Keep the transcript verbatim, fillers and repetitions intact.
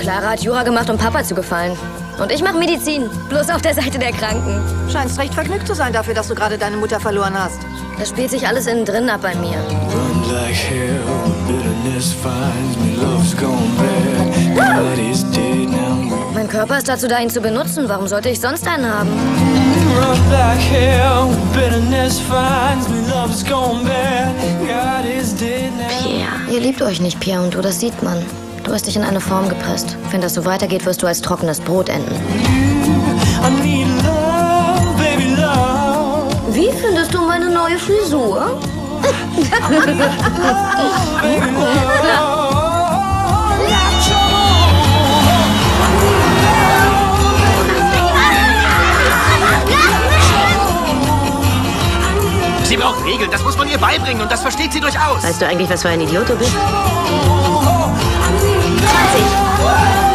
Clara hat Jura gemacht, um Papa zu gefallen. Und ich mache Medizin, bloß auf der Seite der Kranken. Scheinst recht vergnügt zu sein dafür, dass du gerade deine Mutter verloren hast. Das spielt sich alles innen drin ab bei mir. Mein Körper ist dazu da, ihn zu benutzen. Warum sollte ich sonst einen haben? Pierre. Ihr liebt euch nicht, Pierre, und du, das sieht man. Du hast dich in eine Form gepresst. Wenn das so weitergeht, wirst du als trockenes Brot enden. Wie findest du meine neue Frisur? Sie braucht Regeln, das muss man ihr beibringen und das versteht sie durchaus. Weißt du eigentlich, was für ein Idiot du bist? zwanzig.